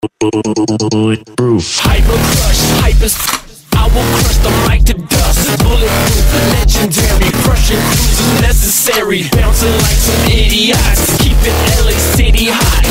Bulletproof. Hyper crush, hyper. I will crush the mic to dust. Bulletproof, legendary. Crushing cruisers necessary. Bouncing like some idiots. Keeping LA City hot.